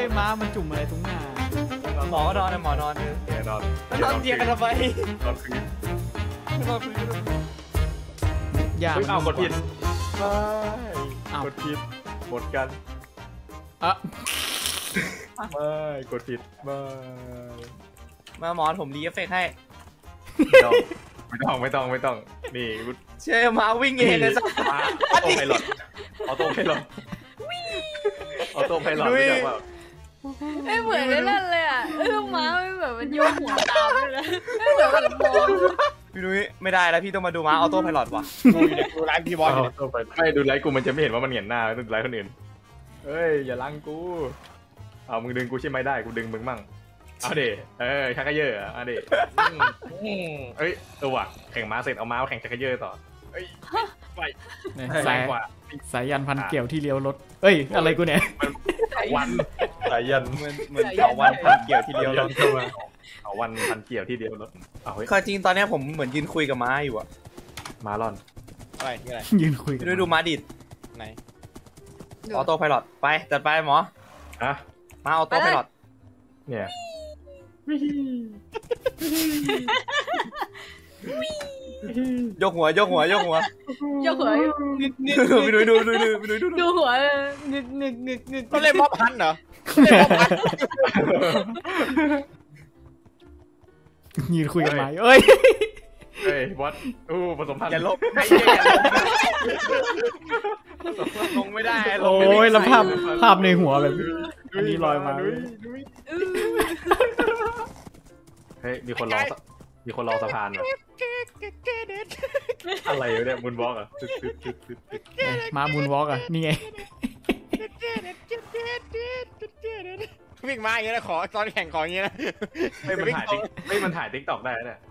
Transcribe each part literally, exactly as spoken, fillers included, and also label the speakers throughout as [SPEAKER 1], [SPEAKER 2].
[SPEAKER 1] ม้ามันจุ่มอะไรตรงหน้า
[SPEAKER 2] หมอนอนนะหมอนอนเลยนอนนอนเตียงกันทำไมนอนพื้นนอนพื้น
[SPEAKER 1] อย่า
[SPEAKER 2] เอากดผิดไม่กดผิดหมดกัน
[SPEAKER 1] อ่ะ
[SPEAKER 2] ไม่กดผิดไม่มาหมอนผมรีเอฟเฟกต์ให้ไม่ต้องไม่ต้องไม่ต้องนี่เชื่อมาวิ่งเองเลยสักมาออโต้ไพลอตออโต้ไพลอตออโต้ไพลอตไม่ใช่ว่า
[SPEAKER 3] ไม่เหมือนนั่นเลยอ่ะเออม้าไม่แบบมันโยกหัวตามเลยไม่เหมือนมันมอง
[SPEAKER 2] พี่นุ้ยไม่ได้แล้วพี่ต้องมาดูม้าออโต้ไพลอตว่ะดูดูไลฟ์พี่บอลไม่ดูไลฟ์กูมันจะไม่เห็นว่ามันเหงียนหน้าต้องดูไลฟ์คนอื่นเฮ้ยอย่าลังกูเอามึงดึงกูใช่ไหมได้กูดึงมึงมั่งเอาเดเออชักกระเยอะเอาเดเอ้ยเออว่ะแข่งม้าเสร็จเอาม้าแข่งชักกระเยอะต่อเอ้ยไป
[SPEAKER 1] สายสายยันพันเกี่ยวที่เลี้ยวรถเอ้ยอะไรกูเนี่ย
[SPEAKER 2] วันสายยันมันมันเอาวันพันเกี่ยวที่เลี้ยวรถเข้ามาเอาวันพันเกี่ยวที่เลี้ยวรถเอาเฮ้ยจริงตอนนี้ผมเหมือนยืนคุยกับม้าอยู่อะม้าล่อนอะไรนี่อะไร
[SPEAKER 1] ยืนคุย
[SPEAKER 2] ดูดูม้าดิดไหนออโต้ไพลอตไปจัดไปหมออะมาออโต้ไพลอตเนี่ยยกหัวยกหัวยกหั
[SPEAKER 3] วยกหัว
[SPEAKER 2] ไปดูดูดูดูดูดู
[SPEAKER 3] ดูหัวงึกงึกงึกงึก
[SPEAKER 2] ก็เล่นม็อบพันเหรอเล่นม็อบพัน
[SPEAKER 1] ยืนคุยกันมาเอ้ย
[SPEAKER 2] เฮ้ยวัดอู้ผสมพันธุ์อย่าลบลงไม่ได้
[SPEAKER 1] โอ้ยแล้วภาพภาพในหัวแบบอันนี้ลอยมา
[SPEAKER 2] เฮ้ยมีคนรอมีคนรอสะพานเหรออะไรเนี่ยมูนวอล์กอ่ะ
[SPEAKER 1] มามูนวอล์กอ่ะนี่ไง
[SPEAKER 2] วิ่งมาอย่างเงี้ยนะขอตอนแข่งขออย่างเงี้ยนะไม่มันถ่ายไม่มันถ่ายติ๊กต็อกได้เนี่ย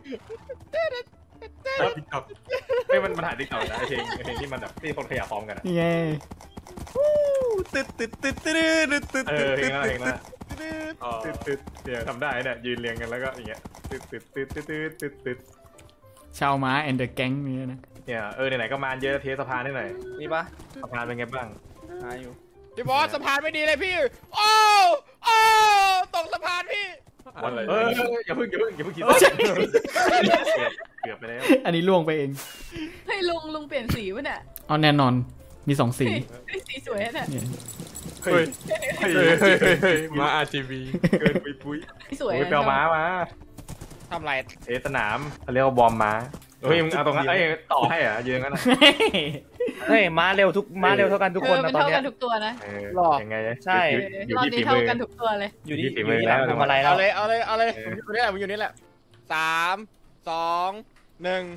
[SPEAKER 2] ติ๊กต็อกไม่มันมันถ่ายติ๊กต็อกนะเพลงเพลงที่มันแบบที่คนขยับพร้อมกัน
[SPEAKER 1] นี่ไง
[SPEAKER 2] ตึ๊ดตึ๊ดตึ๊ดตึ๊ดตึ๊ดตึ๊ดตึ๊ดเพลงอะไรเพลงอะไรตึ๊ดตึ๊ดเดี๋ยวทำได้เนี่ยยืนเรียงกันแล้วก็อย่างเงี้ยตึ๊ดตึ๊ดตึ๊ดตึ๊ดตึ๊ดตึ๊ด
[SPEAKER 1] ชาวม้าแอนเดอร์แก๊งนี่นะ
[SPEAKER 2] เนี่ยเออไหนๆก็มาเยอะเทสสะพานได้หน่อยนี่ปะสะพานเป็นไงบ้างหาอยู่พี่บอสสะพานไม่ดีเลยพี่โอ้โอ้ตกสะพานพี่อะไรเอออย่าพึ่งอย่าพึ่งอย่าพึ่งคิดเกือบไปแล้ว
[SPEAKER 1] อันนี้ล่วงไปเอง
[SPEAKER 3] ให้ลุงลุงเปลี่ยนสีป่ะเนี่ย
[SPEAKER 1] อ๋อแน่นอนมีสองสี
[SPEAKER 3] สีสวยเนี่ย
[SPEAKER 2] เฮ้ยเฮ้ยมา อาร์ จี บี เกินปุยปุย
[SPEAKER 3] สวย
[SPEAKER 2] เปลวม้ามาทำไรเอสนามเรียกว่าบอมม้าเฮ้ยมึงเอาตรงนั้นไอ้ต่อให้อ่ะยืนกันนะเฮ้ยม้าเร็วทุกม้าเร็วเท่ากันทุกคนนะตอนนี้
[SPEAKER 3] เท่ากันทุกตัวนะ
[SPEAKER 2] หรอยังไงใช่
[SPEAKER 3] ตอนนี้เท่ากันทุกตัวเลย
[SPEAKER 2] อยู่ที่ฝีมือแล้วทำอะไรแล้วเอาเลยเอาเลยเอาเลยอยู่นี่แหละอยู่นี่แหละสามสองหนึ่ง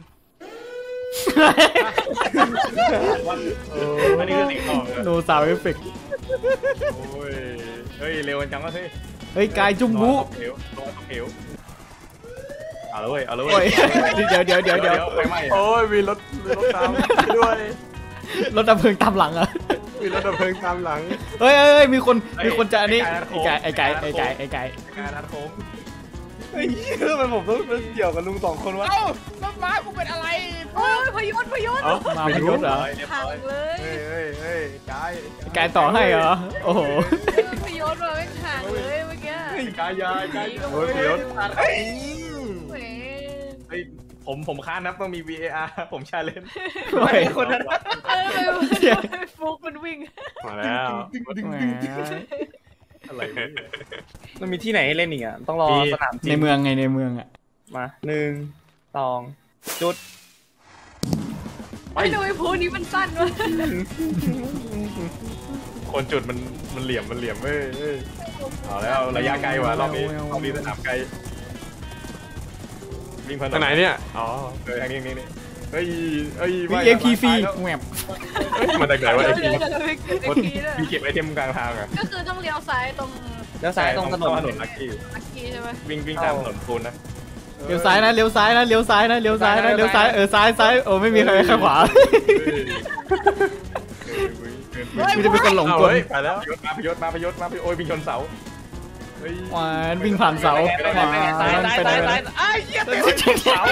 [SPEAKER 2] อันนี้คือสิ่งของ
[SPEAKER 1] โนซาวเอฟเฟกต์
[SPEAKER 2] โอ้ยเฮ้ยเร็วจังวะเฮ้ย
[SPEAKER 1] เฮ้ยกายจุ่มบุ
[SPEAKER 2] เอวตัวตกเอวเอาเลยเอาเลย
[SPEAKER 1] เดี๋ยวเดี๋ยวเดี๋ยวเดี๋ยว
[SPEAKER 2] โอ้ยมีรถมีรถตามด้วย
[SPEAKER 1] รถดับเพลิงตามหลังอ่ะ
[SPEAKER 2] มีรถดับเพลิงตามหลัง
[SPEAKER 1] เฮ้ยเฮ้ยมีคนมีคนจะอันนี้ไอ้ไก่ไอ้ไก่ไอ้ไก่ไอ้ไก่
[SPEAKER 2] การนัดโค้งเฮ้ยคือมันผมต้องเกี่ยวกับลุงสองคนวะเอ้ารถม้ากูเป็นอะไร
[SPEAKER 3] โอ้ยพยุทธ์พยุทธ์
[SPEAKER 1] มาพยุทธ์เหรอ
[SPEAKER 3] ทางเลย
[SPEAKER 2] เฮ้ยเฮ้ยเฮ้ยกาย
[SPEAKER 1] กายต่อให้เหรอโอ้โห
[SPEAKER 3] พยุทธ์มาไม่ทางเลยเมื่อกี้
[SPEAKER 2] กายยายกายโอ้ยพยุทธ์เฮ้ยผมผมค้านับต้องมี วี เอ อาร์ ผมชาเลนจ์ไม่คนนั้น
[SPEAKER 3] เออฟุกมันวิ่ง
[SPEAKER 2] มาแล้วอะไรมันมีที่ไหนให้เล่นอีกอ่ะต้องรอสนามจริง
[SPEAKER 1] ในเมืองไงในเมืองอ่ะ
[SPEAKER 2] มาหนึ่งสองจุด
[SPEAKER 3] ไม่ดูไอ้พูนี้มันสั้นวะ
[SPEAKER 2] คนจุดมันมันเหลี่ยมมันเหลี่ยมเว้ยเอาแล้วระยะไกลว่ะรอบนี้รอบนี้สนามไกลวิ่งผ่านทางไหนเนี่ยอ๋อเออทางนี้นี่นี่เฮ้ยเฮ้ย
[SPEAKER 1] เอ็กพีซีแหวบ
[SPEAKER 2] มันได้ไงวะเอ็กพีมีเก็บไอเทมกลางทางอ่ะ
[SPEAKER 3] ก็คือต้องเลี้ยวซ้ายตรง
[SPEAKER 2] เลี้ยวซ้ายตรงถนนถนนลักกี้
[SPEAKER 3] ลักกี้ใช่ไหม
[SPEAKER 2] วิ่งวิ่งตามถนนปูนนะ
[SPEAKER 1] เลี้ยวซ้ายนะเลี้ยวซ้ายนะเลี้ยวซ้ายนะเลี้ยวซ้ายนะเลี้ยวซ้ายเออซ้ายซ้ายโอ้ไม่มีใครข้างขวาไม่ได้เป็นคนหลงกล
[SPEAKER 2] ไปแล้วมาพยศมาพยศมาพยศโอ้ยวิ่งชนเสา
[SPEAKER 1] หวานวิ่งผ่านเสา
[SPEAKER 2] หวานไปไหนไปไหนไอ้เหี้ยไปชนเสา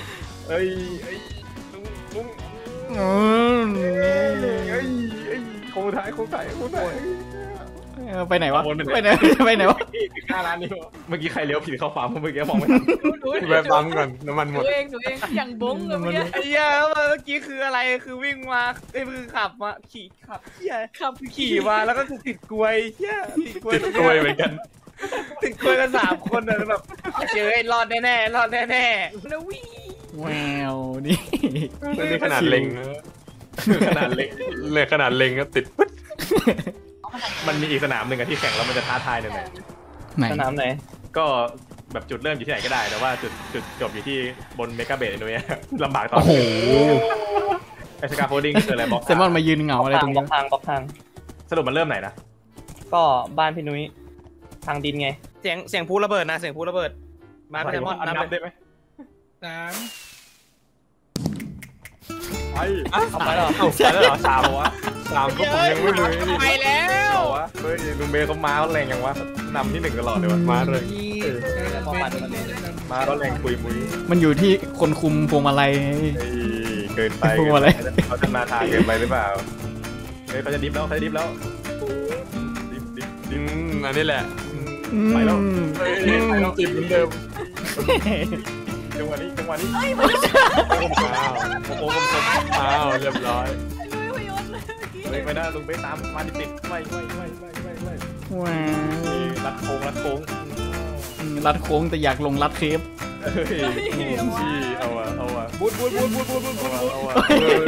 [SPEAKER 2] เอ้ยเอ้ยลุงลุงเอ้ยเอ้ยโคค้งท้ายโค้งท้ายโค้งท้าย
[SPEAKER 1] ไปไหนวะไปไหนไปไหนวะ
[SPEAKER 2] หน้าร้านนี้เมื่อกี้ใครเลี้ยวผิดเข้าฟาร์มเมื่อกี้มองไม่ทันแวะปั๊มก่อนน้ำมันหมด
[SPEAKER 3] ตัวเองตัวเองอย่างบงเลยเมื่อกี้
[SPEAKER 2] ไอ้เหี้ยเมื่อกี้คืออะไรคือวิ่งมาไอ้คือขับมาขี่ขับเหี้ยขับขี่มาแล้วก็ติดกลวยเหี้ยติดกลวยติดกลวยเหมือนกันติดกลวยกันสามคนเลยแบบเจอไอ้รอดแน่ๆรอดแน่ๆแล้ววิ่ง
[SPEAKER 1] แววนี่
[SPEAKER 2] นี่ขนาดเล็งขนาดเล็งเลยขนาดเล็งก็ติดปึ๊ดมันมีอีกสนามหนึ่งอะที่แข่งแล้วมันจะท้าทายหน่อยสนามไหนก็แบบจุดเริ่มอยู่ที่ไหนก็ได้แต่ว่าจุดจุดจบอยู่ที่บนเมกาเบสด้วยลำบากตอน
[SPEAKER 1] โอ้โห
[SPEAKER 2] ไอสกาโฟดิ้งคืออะไรบล็อก
[SPEAKER 1] เซมอนมายืนเหงาอะไรตรงนี้
[SPEAKER 2] บล็อกทางบล็อกทางสรุปมันเริ่มไหนนะ
[SPEAKER 4] ก็บ้านพี่นุ้ยทางดินไง
[SPEAKER 2] เสียงเสียงพูระเบิดนะเสียงพูระเบิดมาเซมอนนับได้ไหม
[SPEAKER 4] สาม
[SPEAKER 2] ไปเอาไปแล้วไปแล้วเหรอสามวะสามก็ผมยังไม่รู้
[SPEAKER 3] ไปแล้ว
[SPEAKER 2] วะเฮ้ยลุงเบย์เขามาเขาแรงยังวะนำที่หนึ่งตลอดเลยวะมาเลยมาเขาแรงปุยมุ้ย
[SPEAKER 1] มันอยู่ที่คนคุมพวงมาลัย
[SPEAKER 2] เกินไป
[SPEAKER 1] พวงมาลัย
[SPEAKER 2] เขาจะมาทางเกินไปหรือเปล่าเฮ้ยเขาจะดิฟแล้วเขาจะดิฟแล้วดิฟดิฟดิฟอันนี้แหละไปแล้วไปแล้วจิบเหมือนเดิมจังหวะนี้จังหวะนี้อ้าวโอ้โหอ้าวเรียบร้อยเฮ้ยไปได้ลุงไปตามมาติดติดไม่ไม่ไม่ไม่ไม่ไม่
[SPEAKER 1] ว้าว
[SPEAKER 2] รัดโค้งรัดโค้ง
[SPEAKER 1] รัดโค้งแต่อยากลงรัดเคฟ
[SPEAKER 2] เฮ้ยชี้เอาวะเอาวะบูดบูดบูดบูดบูดบูดเอาวะ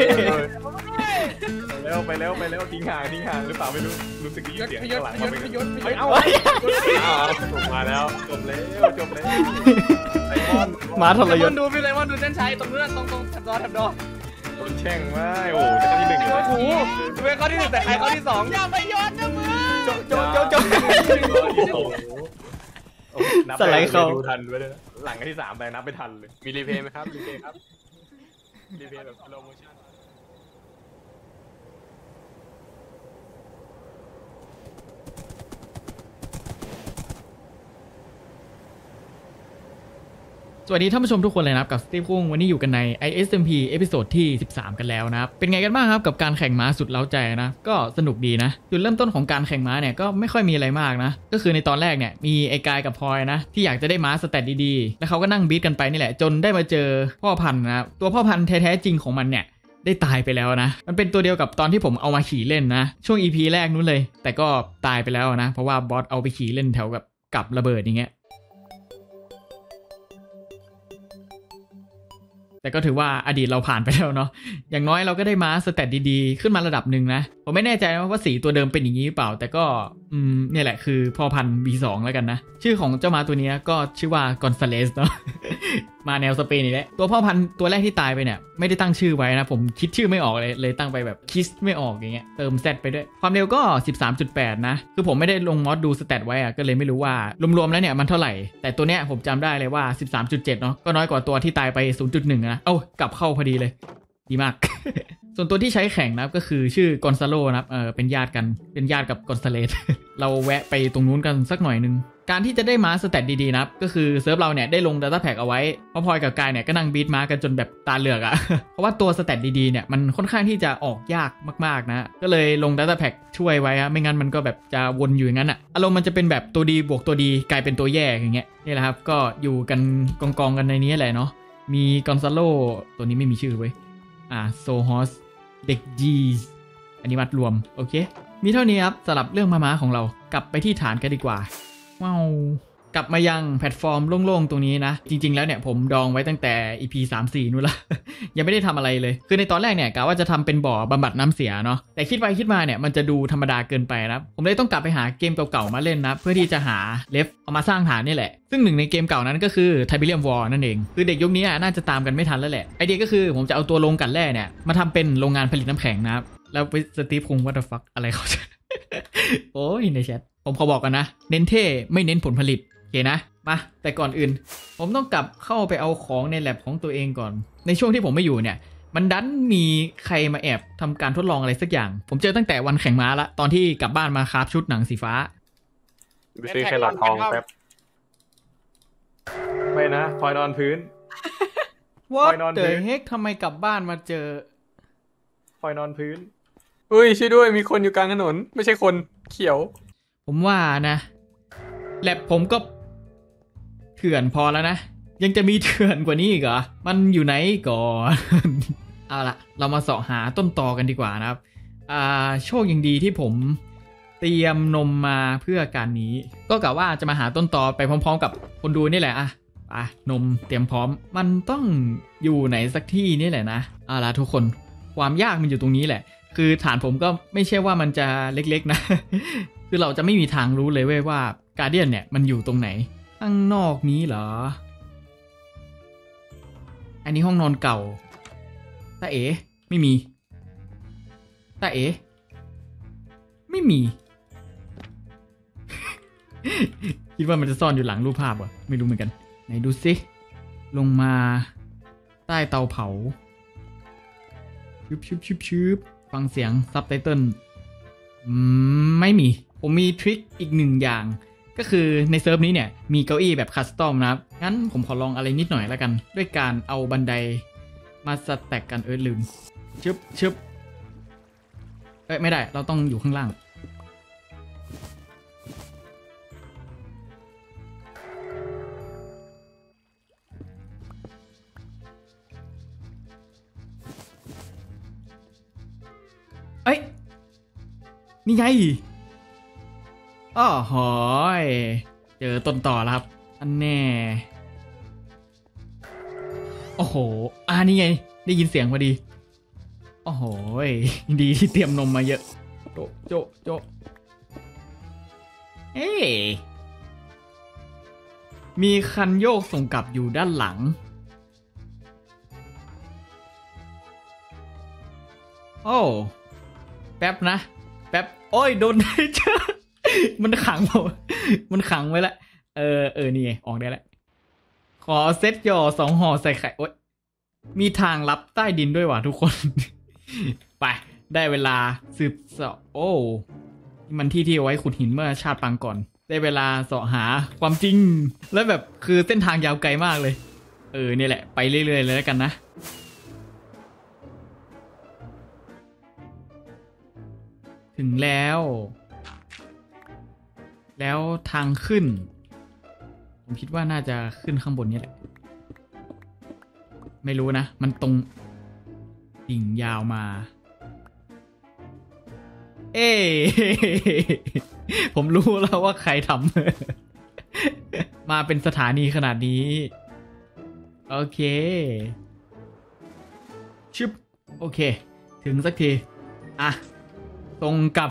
[SPEAKER 2] แล้วไปแล้วไปแล้วทิ้งห่างทิ้งห่างหรือเปล่าไม่รู้รู้สึกดีเสียงข้างหลังมาไม่รู้เฮ้ยเอาจบมาแล้วจบแล้วจบแล้ว
[SPEAKER 1] มาทรยศ
[SPEAKER 3] ดูพี่เลยว่าดูเส้นชัยตรงนู้นตรงตรงแถบดอแถบดอ
[SPEAKER 2] โดนแช่งไม่โอ้จะที่หนึ่งโอ้โหเป็นข้อที่หนึ่งแต่ใครข้อที่สอง
[SPEAKER 3] อย่าไปย้อนนะมึง
[SPEAKER 1] จบจบจบจบสไลด์เขา
[SPEAKER 2] ดูทันไปเลยหลังที่สามไปนับไม่ทันเลยมีรีเพย์ไหมครับรีเพย์ครับรีเพย์แบบสโลว์โมชั่น
[SPEAKER 1] สวัสดีท่านผู้ชมทุกคนเลยนะครับกับสตีฟคุ้งวันนี้อยู่กันใน ไอ เอส เอ็ม พี เอพิโซดที่สิบสามกันแล้วนะครับเป็นไงกันบ้างครับกับการแข่งม้าสุดเล้าใจนะก็สนุกดีนะจุดเริ่มต้นของการแข่งม้าเนี่ยก็ไม่ค่อยมีอะไรมากนะก็คือในตอนแรกเนี่ยมีไอ้กายกับพลอยนะที่อยากจะได้ม้าสแตทดีๆแล้วเขาก็นั่งบีทกันไปนี่แหละจนได้มาเจอพ่อพันธุ์นะตัวพ่อพันธุ์แท้ๆจริงของมันเนี่ยได้ตายไปแล้วนะมันเป็นตัวเดียวกับตอนที่ผมเอามาขี่เล่นนะช่วง อี พี แรกนู้นเลยแต่ก็ตายไปแล้วนะเพราะว่าบอสเอาไปขี่เล่นแถวกับกับระเบิดอย่างเงี้ยแต่ก็ถือว่าอดีตเราผ่านไปแล้วเนาะอย่างน้อยเราก็ได้ม้าสแตทดีๆขึ้นมาระดับหนึ่งนะผมไม่แน่ใจว่าสีตัวเดิมเป็นอย่างนี้หรือเปล่าแต่ก็อืมเนี่ยแหละคือพ่อพันธุ์ บี สอง แล้วกันนะชื่อของเจ้าม้าตัวนี้ก็ชื่อว่ากอนซาเลสเนาะ มาแนวสเปนนี่แหละตัวพ่อพันธุ์ตัวแรกที่ตายไปเนี่ยไม่ได้ตั้งชื่อไว้นะผมคิดชื่อไม่ออกเลยเลยตั้งไปแบบคิดไม่ออกอย่างเงี้ยเติม Z ไปด้วยความเร็วก็ สิบสามจุดแปด นะคือผมไม่ได้ลงมอดดูสแตทไว้อะก็เลยไม่รู้ว่ารวมๆแล้วเนี่ยมันเท่าไหร่แต่ตัวเนี้ยผมจำได้เลยว่า สิบสามจุดเจ็ด เนาะก็น้อยกว่าตัวที่ตายไป ศูนย์จุดหนึ่ง นะเอ้ากลับเข้าพอดีเลยดีมาก ส่วนตัวที่ใช้แข่งนะก็คือชื่อกอนซาโลนะครับเออเป็นญาติกันเป็นญาติกับกอนซาเลส เราแวะไปตรงนู้นกันสักหน่อยนึงการที่จะได้ม้าสแตทดีๆนะครับก็คือเซิร์ฟเราเนี่ยได้ลง Data Pack เอาไว้เพราะพลอยกับกายเนี่ยก็นั่งบีทม้ากันจนแบบตาเหลือกอะ เพราะว่าตัวสแตทดีๆเนี่ยมันค่อนข้างที่จะออกยากมากๆนะก็เลยลง Data Pack ช่วยไว้อะไม่งั้นมันก็แบบจะวนอยู่อย่างนั้นอะอารมณ์มันจะเป็นแบบตัวดีบวกตัวดีกลายเป็นตัวแย่อย่างเงี้ยนี่แหละครับก็อยู่กันกองๆกันในนี้แหละเนาะมีกอนซาโลตัวนี้ไม่มีชื่อเว้ยอ่าโซฮอสเด็กจีอันนี้มัดรวมโอเคมีเท่านี้ครับสำหรับเรื่องม้าๆของเรากลับไปที่ฐานกันดีกว่าว้าวกลับมายังแพลตฟอร์มโล่งๆตรงนี้นะจริงๆแล้วเนี่ยผมดองไว้ตั้งแต่ อี พี สาม สี่ นู่นละ ยังไม่ได้ทำอะไรเลยคือในตอนแรกเนี่ยกะว่าจะทำเป็นบ่อบำบัดน้ำเสียเนาะแต่คิดไปคิดมาเนี่ยมันจะดูธรรมดาเกินไปนะผมเลยต้องกลับไปหาเกมเก่าๆมาเล่นนะเพื่อที่จะหาเลฟเอามาสร้างฐานนี่แหละซึ่งหนึ่งในเกมเก่านั้นก็คือ Tiberium War นั่นเองคือเด็กยุคนี้น่าจะตามกันไม่ทันแล้วแหละไอเดียก็คือผมจะเอาตัวโรงกลั่นแร่เนี่ยมาทำเป็นโรงงานผลิตน้ำแข็งนะครับแล้วไปสตีฟคุง what the fuck อะไรเขา โอ้ยในแชทผมขอบอกกันนะเน้นเท่ไม่เน้นผลผลิตโอเคนะมาแต่ก่อนอื่นผมต้องกลับเข้าไปเอาของในแลบของตัวเองก่อนในช่วงที่ผมไม่อยู่เนี่ยมันดันมีใครมาแอบทำการทดลองอะไรสักอย่างผมเจอตั้งแต่วันแข่งม้าละตอนที่กลับบ้านมาคราฟชุดหนังสีฟ้า
[SPEAKER 2] ไปซื้อแครอททองแป๊บไม่นะพลอยนอนพื้น
[SPEAKER 1] What the heck ทำไมกลับบ้านมาเจอ
[SPEAKER 2] พลอยนอนพื้น
[SPEAKER 5] เฮ้ยช่วยด้วยมีคนอยู่กลางถนนไม่ใช่คนเขียว
[SPEAKER 1] ผมว่านะแลบผมก็เถื่อนพอแล้วนะยังจะมีเถื่อนกว่านี้อีกเหรอมันอยู่ไหนก่อน เอาละเรามาเสาะหาต้นตอกันดีกว่านะครับอ่าโชคยังดีที่ผมเตรียมนมมาเพื่อการนี้ก็กะว่าจะมาหาต้นตอไปพร้อมๆกับคนดูนี่แหละอ่ะไปนมเตรียมพร้อมมันต้องอยู่ไหนสักที่นี่แหละนะเอาละทุกคนความยากมันอยู่ตรงนี้แหละคือฐานผมก็ไม่ใช่ว่ามันจะเล็กๆนะ คือเราจะไม่มีทางรู้เลยเว้ยว่าการเดียนเนี่ยมันอยู่ตรงไหนข้างนอกนี้เหรออันนี้ห้องนอนเก่าตาเอ๋ไม่มีตาเอ๋ไม่มี คิดว่ามันจะซ่อนอยู่หลังรูปภาพวะไม่รู้เหมือนกันไหนดูสิลงมาใต้เตาเผาชุบชุบชุบชุบฟังเสียงซับไตเติลไม่มีผมมีทริคอีกหนึ่งอย่างก็คือในเซิร์ฟนี้เนี่ยมีเก้าอี้แบบคัสตอมนะครับงั้นผมขอลองอะไรนิดหน่อยแล้วกันด้วยการเอาบันไดมาสแต็กกันเออลืมชึบชึบเอ้ยไม่ได้เราต้องอยู่ข้างล่างเอ้ยนี่ไงอ้อหอยเจอต้นต่อแล้วครับอันแน่โอ้โหอ่านี่ไงได้ยินเสียงพอดีโอ้โหดีที่เตรียมนมมาเยอะโจโจโจเอ้มีคันโยกส่งกลับอยู่ด้านหลังโอ้แป๊บนะแป๊บโอ้ยโดนเจอมันขังผมมันขังไว้แล้วเออเออนี่ไงออกได้แล้วขอเซตย่อสองห่อใส่ไข่โอ๊ยมีทางลับใต้ดินด้วยว่ะทุกคน ไปได้เวลาสืบเสาะโอ้มันที่ที่เอาไว้ขุดหินเมื่อชาติปางก่อนได้เวลาเสาะหาความจริงแล้วแบบคือเส้นทางยาวไกลมากเลยเออนี่แหละไปเรื่อยๆเลยแล้วกันนะถึงแล้วแล้วทางขึ้นผมคิดว่าน่าจะขึ้นข้างบนนี้แหละไม่รู้นะมันตรงดิ่งยาวมาเอ้ผมรู้แล้วว่าใครทำ มาเป็นสถานีขนาดนี้โอเคชึบโอเคถึงสักทีอ่ะตรงกับ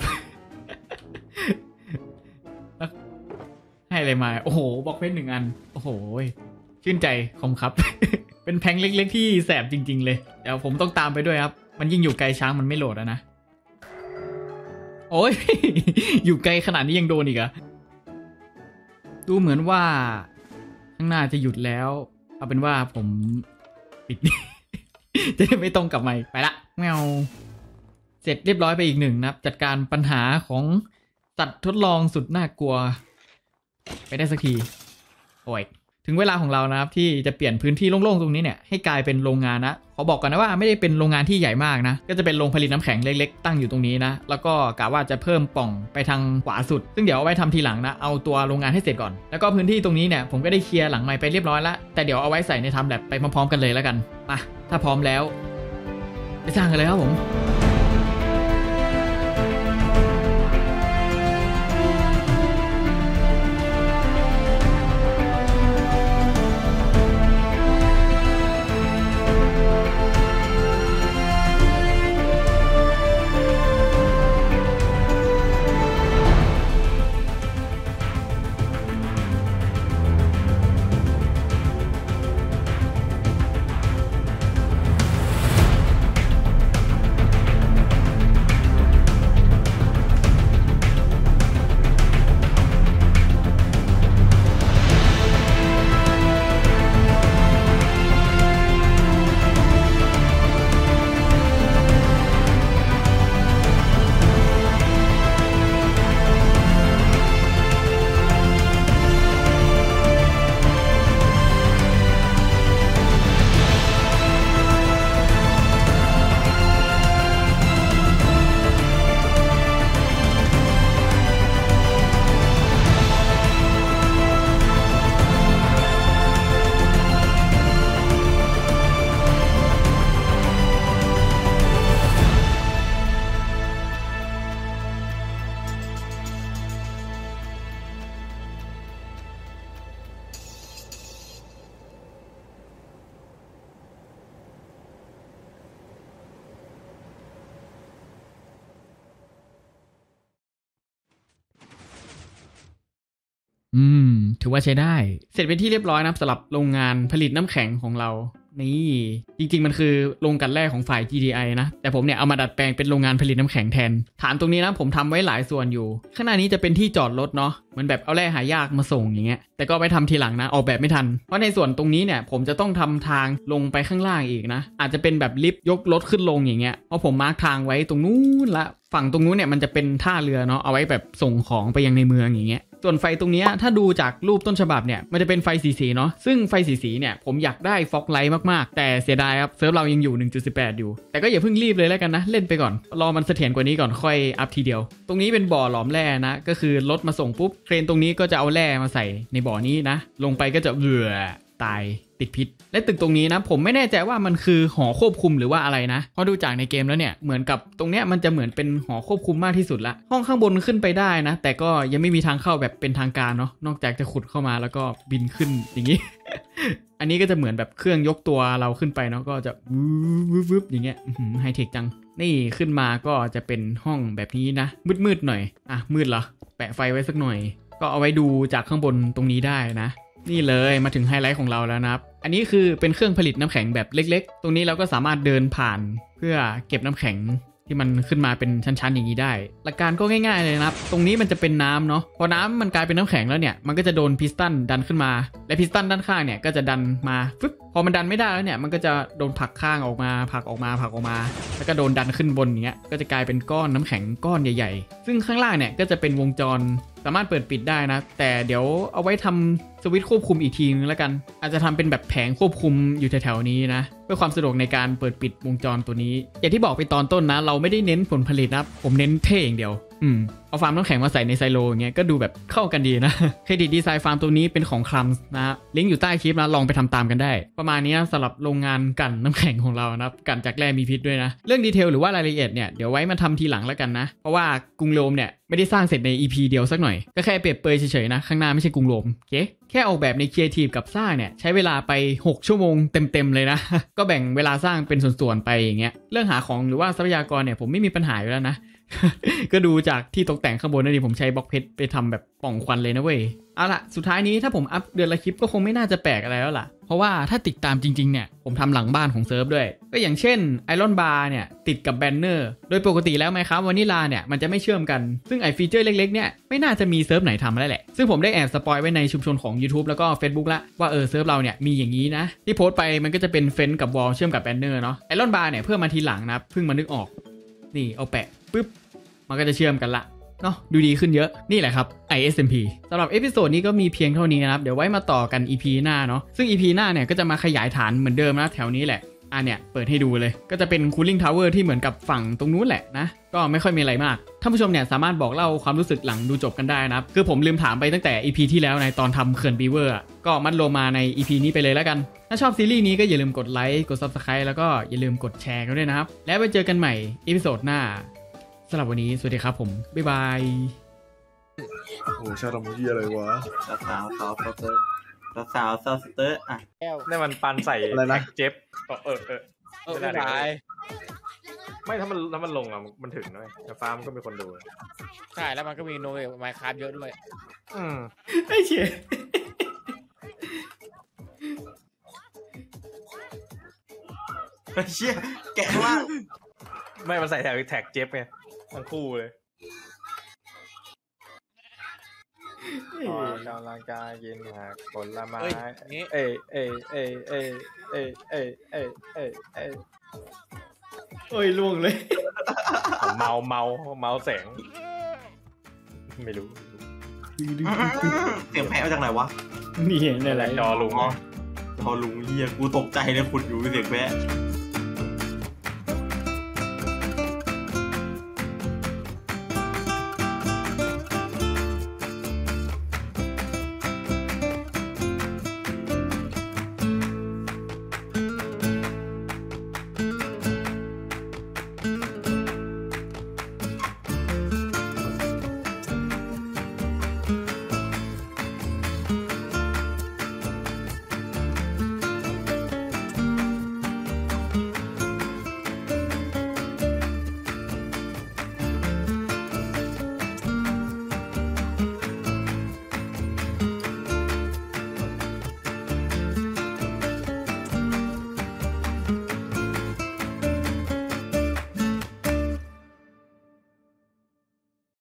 [SPEAKER 1] ให้อะไรมาโอ้โหบล็อกเพชรหนึ่งอันโอ้โหชื่นใจคมครับ เป็นแพงเล็กๆที่แสบจริงๆเลยเดี๋ยวผมต้องตามไปด้วยครับมันยิ่งอยู่ไกลช้างมันไม่โหลดแล้วนะโอ้ย อยู่ไกลขนาดนี้ยังโดนอีกอะดูเหมือนว่าข้างหน้าจะหยุดแล้วเอาเป็นว่าผมปิด จะไม่ต้องกลับมาไปละแมวเสร็จเรียบร้อยไปอีกหนึ่งนะครับจัดการปัญหาของสัตว์ทดลองสุดน่ากลัวไปได้สักทีโอ้ยถึงเวลาของเรานะครับที่จะเปลี่ยนพื้นที่โล่งๆตรงนี้เนี่ยให้กลายเป็นโรงงานนะขอบอกกันนะว่าไม่ได้เป็นโรงงานที่ใหญ่มากนะก็จะเป็นโรงผลิตน้ำแข็งเล็กๆตั้งอยู่ตรงนี้นะแล้วก็กะว่าจะเพิ่มป่องไปทางขวาสุดซึ่งเดี๋ยวเอาไว้ทำทีหลังนะเอาตัวโรงงานให้เสร็จก่อนแล้วก็พื้นที่ตรงนี้เนี่ยผมก็ได้เคลียร์หลังไมค์ไปเรียบร้อยแล้วแต่เดี๋ยวเอาไว้ใส่ในทำแลบไปพร้อมๆกันเลยแล้วกันมาถ้าพร้อมแล้วไปสร้างกันเลยครับผมอืมถือว่าใช้ได้เสร็จเป็นที่เรียบร้อยนะสำหรับโรงงานผลิตน้ำแข็งของเรานี่จริงๆมันคือโรงกลั่นแร่ของฝ่าย จี ดี ไอ นะแต่ผมเนี่ยเอามาดัดแปลงเป็นโรงงานผลิตน้ำแข็งแทนฐานตรงนี้นะผมทำไว้หลายส่วนอยู่ข้างหน้านี้จะเป็นที่จอดรถเนาะเหมือนแบบเอาแร่หายากมาส่งอย่างเงี้ยแต่ก็ไปทำทีหลังนะออกแบบไม่ทันเพราะในส่วนตรงนี้เนี่ยผมจะต้องทำทางลงไปข้างล่างอีกนะอาจจะเป็นแบบลิฟต์ยกรถขึ้นลงอย่างเงี้ยเพราะผมมาร์คทางไว้ตรงนู้นละฝั่งตรงนู้นเนี่ยมันจะเป็นท่าเรือเนาะเอาไว้แบบส่งของไปยังในเมืองอย่างเงี้ยส่วนไฟตรงนี้ถ้าดูจากรูปต้นฉบับเนี่ยมันจะเป็นไฟสีๆเนาะซึ่งไฟสีๆเนี่ยผมอยากได้ฟ็อกไลท์มากๆแต่เสียดายครับเซิร์ฟเรายังอยู่ หนึ่งจุดสิบแปด อยู่แต่ก็อย่าเพิ่งรีบเลยแล้วกันนะเล่นไปก่อนรอมันเสถียรกว่านี้ก่อนค่อยอัพทีเดียวตรงนี้เป็นบ่อหลอมแร่นะก็คือรถมาส่งปุ๊บเครนตรงนี้ก็จะเอาแร่มาใส่ในบ่อนี้นะลงไปก็จะเบื่อตายติดพิษและตึกตรงนี้นะผมไม่แน่ใจว่ามันคือหอควบคุมหรือว่าอะไรนะเพราะดูจากในเกมแล้วเนี่ยเหมือนกับตรงเนี้ยมันจะเหมือนเป็นหอควบคุมมากที่สุดละห้องข้างบนขึ้นไปได้นะแต่ก็ยังไม่มีทางเข้าแบบเป็นทางการเนาะนอกจากจะขุดเข้ามาแล้วก็บินขึ้นอย่างนี้ อันนี้ก็จะเหมือนแบบเครื่องยกตัวเราขึ้นไปเนาะก็จะวึบวึบอย่างเงี้ยไฮเทคจังนี่ขึ้นมาก็จะเป็นห้องแบบนี้นะมืดๆหน่อยอ่ะมืดเหรอแปะไฟไว้สักหน่อยก็เอาไว้ดูจากข้างบนตรงนี้ได้นะนี่เลยมาถึงไฮไลท์ของเราแล้วนะครับอันนี้คือเป็นเครื่องผลิตน้ำแข็งแบบเล็กๆตรงนี้เราก็สามารถเดินผ่านเพื่อเก็บน้ำแข็งที่มันขึ้นมาเป็นชั้นๆอย่างนี้ได้หลักการก็ง่ายๆเลยนะครับตรงนี้มันจะเป็นน้ำเนาะพอน้ำมันกลายเป็นน้ำแข็งแล้วเนี่ยมันก็จะโดนพิสตันดันขึ้นมาและพิสตันด้านข้างเนี่ยก็จะดันมาฟึบพอมันดันไม่ได้แล้วเนี่ยมันก็จะโดนผลักข้างออกมาผลักออกมาผลักออกมาแล้วก็โดนดันขึ้นบนอย่างเงี้ยก็จะกลายเป็นก้อนน้ำแข็งก้อนใหญ่ๆซึ่งข้างล่างเนี่ยก็จะเป็นวงจรสามารถเปิดปิดได้นะแต่เดี๋ยวเอาไว้ทำสวิตช์ควบคุมอีกทีนึงแล้วกันอาจจะทำเป็นแบบแผงควบคุมอยู่แถวๆนี้นะเพื่อความสะดวกในการเปิดปิดวงจรตัวนี้อย่างที่บอกไปตอนต้นนะเราไม่ได้เน้นผลผลิตนะผมเน้นเท่อย่างเดียวอืมเอาฟาร์มน้ำแข็งมาใส่ในไซโลอย่างเงี้ยก็ดูแบบเข้ากันดีนะเครดิตดีไซน์ฟาร์มตัวนี้เป็นของคลัมส์นะลิงก์อยู่ใต้คลิปนะลองไปทำตามกันได้ประมาณนี้นะสำหรับโรงงานกลั่นน้ำแข็งของเรานะกลั่นจากแร่มีพิษด้วยนะเรื่องดีเทลหรือว่ารายละเอียดเนี่ยเดี๋ยวไว้มาทำทีหลังแล้วกันนะเพราะว่ากรุงโรมเนี่ยไม่ได้สร้างเสร็จใน อี พี เดียวสักหน่อยก็แค่เปรียบเปรยเฉยๆนะข้างหน้าไม่ใช่กรุงโรมโอเคแค่ออกแบบในครีเอทีฟกับสร้างเนี่ยใช้เวลาไปหกชั่วโมงเต็มๆเลยนะ ก็แบ่งเวลาสร้างเป็นส่วนๆไปอย่างเงี้ยเรื่องหาของหรือว่าทรัพยากรเนี่ยผมไม่มีปัญหาอยู่แล้วนะ ก็ดูจากที่ตกแต่งข้างบนนั่นดิผมใช้บล็อกเพชรไปทำแบบป่องควันเลยนะเว้ยเอาล่ะสุดท้ายนี้ถ้าผมอัพเดือนละคลิปก็คงไม่น่าจะแปลกอะไรแล้วล่ะเพราะว่าถ้าติดตามจริงๆเนี่ยผมทำหลังบ้านของเซิร์ฟด้วยก็อย่างเช่นไอรอนบาร์เนี่ยติดกับแบนเนอร์โดยปกติแล้วไหมครับวานิลาเนี่ยมันจะไม่เชื่อมกันซึ่งไอฟีเจอร์เล็กๆเนี่ยไม่น่าจะมีเซิร์ฟไหนทำแล้วแหละซึ่งผมได้แอบสปอยไว้ในชุมชนของ YouTube แล้วก็ Facebook ละว่าเออเซิร์ฟเราเนี่ยมีอย่างนี้นะที่โพสต์ไปมันก็จะเป็นเฟนกับวอลเชื่อมกับแบนเนอร์เนาะไอรอนบาร์เนี่ยเพิ่มมาทีหลังนะเพิ่งมานึกออกนี่เอาแปะปึ๊บมันก็จะเชื่อมกันละเนาะดูดีขึ้นเยอะนี่แหละครับ ไอ เอส เอ็ม พี สำหรับเอพิโซดนี้ก็มีเพียงเท่านี้นะครับเดี๋ยวไว้มาต่อกัน อี พี หน้าเนาะซึ่ง อี พี หน้าเนี่ยก็จะมาขยายฐานเหมือนเดิมนะแถวนี้แหละอ่ะเนี่ยเปิดให้ดูเลยก็จะเป็น Cooling Tower ที่เหมือนกับฝั่งตรงนู้นแหละนะก็ไม่ค่อยมีอะไรมากท่านผู้ชมเนี่ยสามารถบอกเล่าความรู้สึกหลังดูจบกันได้นะครับคือผมลืมถามไปตั้งแต่ อี พี ที่แล้วในตอนทำเขื่อนบีเวอร์ก็มัดลงมาใน อี พี นี้ไปเลยแล้วกันถ้าชอบซีรีส์นี้ก็อย่าลืมกดไลค์กด Subscribe แล้วก็อย่าลืมกดแชร์กันด้วยนะครับแล้วไปเจอกันใหม่อีพิโซดหน้าสำหรับวันนี้สวัสดีครับผมบ๊ายบาย
[SPEAKER 6] โอ้ชาทำที่อะไรวะ
[SPEAKER 7] สาวสาวสาวสเตอร์สาวสาวสาวสเตอร์อ่ะ
[SPEAKER 2] นี่มันปันใส่อะไรนะเจ็บเออเออ
[SPEAKER 7] เออไม่ได้
[SPEAKER 2] ไม่ถ้ามันถ้ามันลงอ่ะมันถึงเลยแต่ฟ้ามันก็มีคนดู
[SPEAKER 7] ใช่แล้วมันก็มีโนยไมค์คราฟเยอะด้วย
[SPEAKER 2] อืม
[SPEAKER 1] ไอ้เชี่ย
[SPEAKER 7] ไอ้เชี่ยแกะว่า
[SPEAKER 2] ไม่มันใส่แท็กแท็กเจ็บไงทั้งคู่เลยออกกำลังกายกินผักผลไม้เอ้ยเอ้ยเอ้ยเอ้ยเอ้ยเอ้ยเอ้ยเอ้ยเอ้ย
[SPEAKER 1] โอ้ยล่วงเลย
[SPEAKER 2] เมาเมาเมาแสงไม่รู้
[SPEAKER 7] เสียงแพ้มาจากไหนวะ
[SPEAKER 1] นี่นี่แหละ
[SPEAKER 2] จอลุง
[SPEAKER 7] จอลุงเฮียกูตกใจเลยขุดอยู่เสียงแพ้